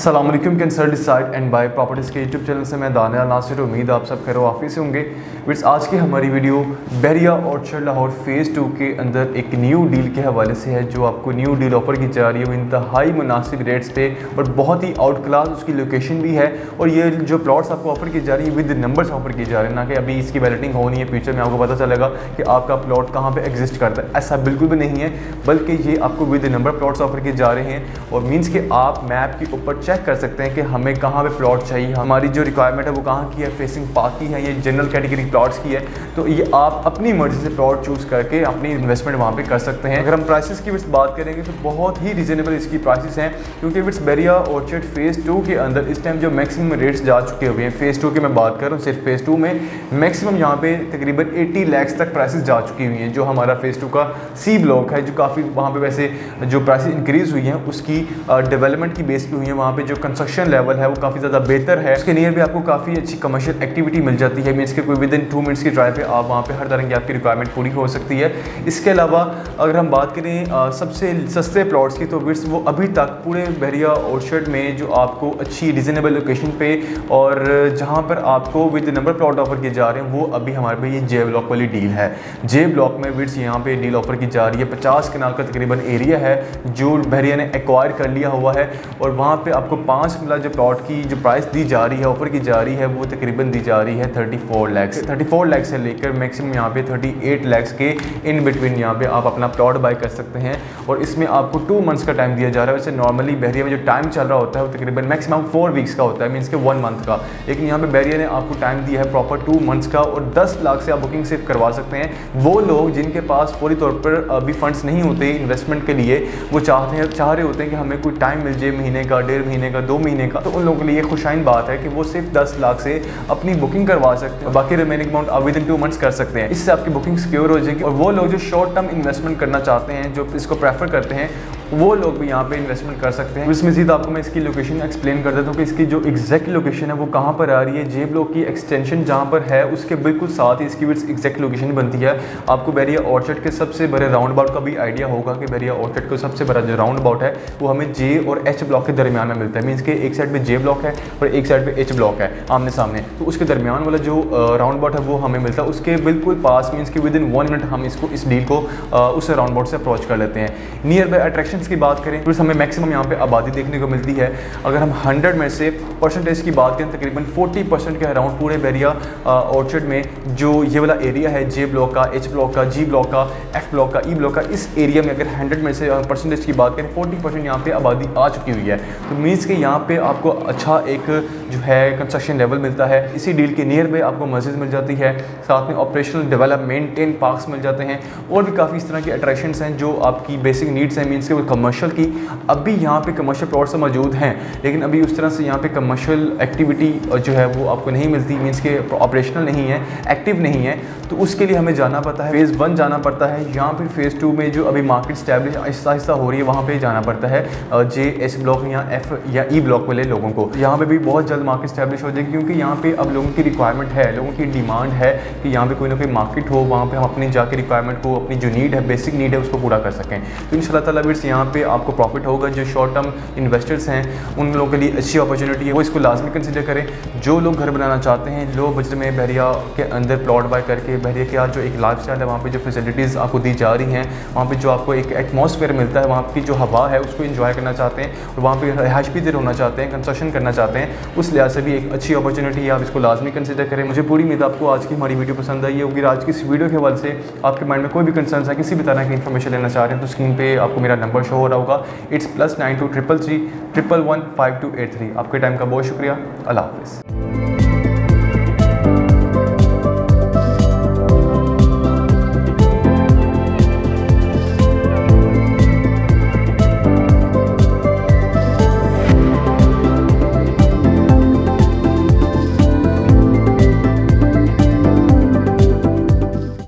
अस्सलाम वालेकुम कैंसर डिसाइड एंड बाय प्रॉपर्टीज़ के यूट्यूब चैनल से मैं दानियाल नासिर। उम्मीद आप सब खैर वाफी से होंगे। बिट्स आज की हमारी video Bahria orchard Lahore phase 2 के अंदर एक न्यू डील के हवाले से है, जो आपको न्यू डील ऑफ़र की जा रही है वो इंतहाई मुनासिब रेट्स पे और बहुत ही आउट क्लास उसकी लोकेशन भी है। और ये जो प्लॉट्स आपको ऑफ़र की जा रही है विद नंबर्स ऑफ़र की जा रही है, ना कि अभी इसकी बैलेटिंग होनी है, फ्यूचर में आपको पता चलेगा कि आपका प्लॉट कहाँ पर एग्जिस्ट करता है। ऐसा बिल्कुल भी नहीं है, बल्कि ये आपको विद नंबर प्लॉट्स ऑफ़र किए जा रहे हैं। और मीन्स कि आप मैप के ऊपर चेक कर सकते हैं कि हमें कहाँ पे प्लॉट चाहिए, हमारी जो रिक्वायरमेंट है वो कहाँ की है, फेसिंग पार्क की है, ये जनरल कैटेगरी प्लॉट्स की है। तो ये आप अपनी मर्जी से प्लॉट चूज़ करके अपनी इन्वेस्टमेंट वहाँ पे कर सकते हैं। अगर हम प्राइसेस की बात करेंगे तो बहुत ही रीजनेबल इसकी प्राइसेस हैं, क्योंकि विट्स बहरिया ऑर्चर्ड फ़ेज़ 2 के अंदर इस टाइम जो मैक्सिमम रेट्स जा चुके हुए हैं, फ़ेज़ 2 की मैं बात कर रहा हूँ, सिर्फ फ़ेज़ 2 में मैक्सिमम यहाँ पे तकरीबन 80 लाख तक प्राइसेस जा चुकी हुई हैं। जो हमारा फ़ेज़ 2 का सी ब्लॉक है, जो काफ़ी वहाँ पे वैसे जो प्राइसेस इंक्रीज़ हुई हैं उसकी डेवलपमेंट की बेस पे हुई है, वहाँ पे जो कंस्ट्रक्शन लेवल है वो काफ़ी ज़्यादा बेहतर है। उसके नियर भी आपको काफ़ी अच्छी कमर्शियल एक्टिविटी मिल जाती है। मीन्स के कोई विद इन 2 मिनट्स की ड्राइव पे आप वहाँ पे हर तरह की आपकी रिक्वायरमेंट पूरी हो सकती है। इसके अलावा अगर हम बात करें सबसे सस्ते प्लॉट्स की, तो विट्स वो अभी तक पूरे बहरिया ऑर्चर्ड में जो आपको अच्छी रीजनेबल लोकेशन पे और जहाँ पर आपको विद नंबर प्लॉट ऑफर किए जा रहे हैं वो अभी हमारे पे ये जे ब्लॉक वाली डील है। जे ब्लॉक में विट्स यहाँ पे डील ऑफर की जा रही है। 50 कनाल का तकरीबन एरिया है जो बहरिया ने एक्वायर कर लिया हुआ है, और वहाँ पे आपको 5 मिला जो प्लॉट की जो प्राइस दी जा रही है, ऑफर की जा रही है, वो तकरीबन दी जा रही है 34 लाख से लेकर मैक्सिमम यहाँ पे 38 लाख के इन बिटवीन यहाँ पे आप अपना प्लॉट बाय कर सकते हैं। और इसमें आपको 2 मंथ्स का टाइम दिया जा रहा है। वैसे नॉर्मली बहरिया में जो टाइम चल रहा होता है वो तकरीबन मैक्सिमम 4 वीक्स का होता है, मीन्स के 1 मंथ का, लेकिन यहाँ पे बहरिया ने आपको टाइम दिया है प्रॉपर 2 मंथ्स का। और 10 लाख से आप बुकिंग सिर्फ करवा सकते हैं। वो लोग जिनके पास पूरी तौर पर अभी फंड्स नहीं होते इन्वेस्टमेंट के लिए, वो चाह रहे होते हैं कि हमें कोई टाइम मिल जाए, महीने का, 1.5 महीने का, 2 महीने का, तो उन लोगों के लिए खुशाइन बात है कि वो सिर्फ 10 लाख से अपनी बुकिंग करवा सकते हैं। बाकी रिमेनिंग अमाउंट आप विद इन 2 मंथ्स कर सकते हैं। इससे आपकी बुकिंग सिक्योर हो जाएगी। और वो लोग जो शॉर्ट टर्म इन्वेस्टमेंट करना चाहते हैं, जो इसको प्रेफर करते हैं, वो लोग भी यहाँ पे इन्वेस्टमेंट कर सकते हैं। इसमें मज़ीद आपको मैं इसकी लोकेशन एक्सप्लेन कर देता हूँ कि इसकी जो एग्जैक्ट लोकेशन है वो कहाँ पर आ रही है। जे ब्लॉक की एक्सटेंशन जहाँ पर है उसके बिल्कुल साथ ही इसकी एग्जैक्ट लोकेशन बनती है। आपको बहरिया ऑर्चर्ड के सबसे बड़े राउंड अबाउट का भी आइडिया होगा कि बहरिया ऑर्चर्ड का सबसे बड़ा जो राउंड अबाउट है वो हमें जे और एच ब्लॉक के दरमियान में मिलता है। मीन्स के एक साइड पर जे ब्लॉक है और एक साइड पर एच ब्लॉक है आमने सामने, तो उसके दरमियान वाला जो राउंड अबाउट है वो हमें मिलता है। उसके बिल्कुल पास मीन्स के विद इन 1 मिनट हम इस डील को उस राउंड अबाउट से अप्रोच कर लेते हैं। नियर बाय अट्रैक्शंस की बात करें तो हमें मैक्सिमम यहाँ पे आबादी देखने को मिलती है। अगर हम 100 में से परसेंटेज की बात करें, तकरीबन 40% के अराउंड पूरे बहरिया ऑर्चर्ड में जो ये वाला एरिया है, जे ब्लॉक का, एच ब्लॉक का, जी ब्लॉक का, एफ ब्लॉक का, ई ब्लॉक का, इस एरिया में अगर 100 में से परसेंटेज की बात करें 40% यहाँ पे आबादी आ चुकी हुई है। तो मीन्स के यहाँ पे आपको अच्छा एक जो है कंस्ट्रक्शन लेवल मिलता है। इसी डील के नियर बाय आपको मस्जिद मिल जाती है, साथ में ऑपरेशनल डेवलपमेंट 10 पार्क्स मिल जाते हैं, और भी काफ़ी इस तरह की अट्रैक्शंस हैं जो आपकी बेसिक नीड्स हैं। मीन्स के वो कमर्शियल की अभी यहाँ पे कमर्शियल प्लॉट्स मौजूद हैं, लेकिन अभी उस तरह से यहाँ पे कमर्शियल एक्टिविटी जो है वो आपको नहीं मिलती। मीन्स के ऑपरेशनल नहीं है, एक्टिव नहीं है, तो उसके लिए हमें जाना पड़ता है फ़ेज़ 1 जाना पड़ता है। यहाँ पे फ़ेज़ 2 में जो अभी मार्केट स्टैब्लिश आहिस्ता आहिस्ता हो रही है वहाँ पे जाना पड़ता है जे एच ब्लॉक या एफ या ई ब्लॉक वाले लोगों को। यहाँ पे भी बहुत जल्द मार्केट स्टैब्लिश हो जाएगी, क्योंकि यहाँ पे अब लोगों की रिक्वायरमेंट है, लोगों की डिमांड है कि यहाँ पे कोई ना कोई मार्केट हो, वहाँ पे हम अपनी जाके रिक्वायरमेंट को, अपनी जो नीड है, बेसिक नीड है, उसको पूरा कर सकें। तो इंशाल्लाह ताला बिट्स यहाँ पे आपको प्रॉफिट होगा। जो शॉर्ट टर्म इन्वेस्टर्स हैं उन लोगों के लिए अच्छी अपॉर्चुनिटी है, वो इसको लाजमी कंसिडर करें। जो लोग घर बनाना चाहते हैं लो बजट में बहरिया के अंदर प्लॉट बाय करके, बहरिया के जो एक लाइफस्टाइल है, वहाँ पे जो फैसिलिटीज़ आपको दी जा रही हैं, वहाँ पे जो आपको एक एटमॉस्फेयर मिलता है, वहाँ की जो हवा है उसको एंजॉय करना चाहते हैं, और वहाँ पे रिहाइश भी देर होना चाहते हैं, कंस्ट्रक्शन करना चाहते हैं, उस लिहाज से भी एक अच्छी अपॉर्चुनिटी है। आप इसको लाजमी कंसिडर करें। मुझे पूरी उम्मीद आपको आज की हमारी वीडियो पसंद आई होगी। आज की इस वीडियो के हवाले से आपके माइंड में कोई भी कंसर्न है, किसी भी तरह की इन्फॉर्मेशन लेना चाह रहे हैं, तो स्क्रीन पर आपको मेरा नंबर शो हो रहा होगा। इट्स +92 333 111 5283। आपके टाइम का बहुत शुक्रिया। अल्लाह हाफ़िज़।